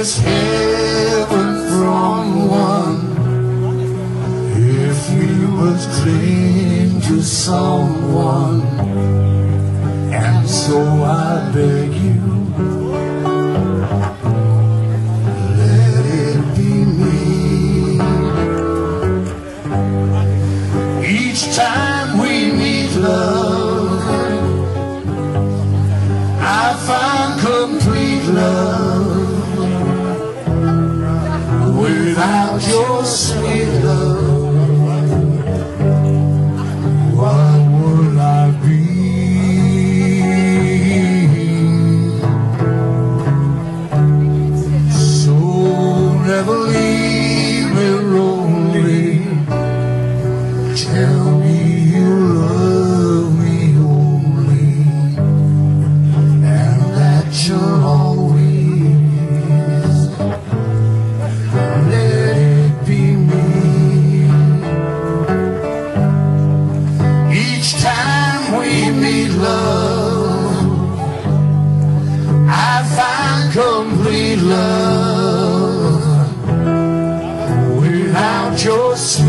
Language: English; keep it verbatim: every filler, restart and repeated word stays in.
is heaven from one. If we was cling to someone, and so I beg you, let it be me. Each time we meet love, I find complete love. Without your sweet love, what would I be? So never leave me lonely. Tell me you love me only, and that you'll always let it be me. Each time we meet love, I find complete love. Without your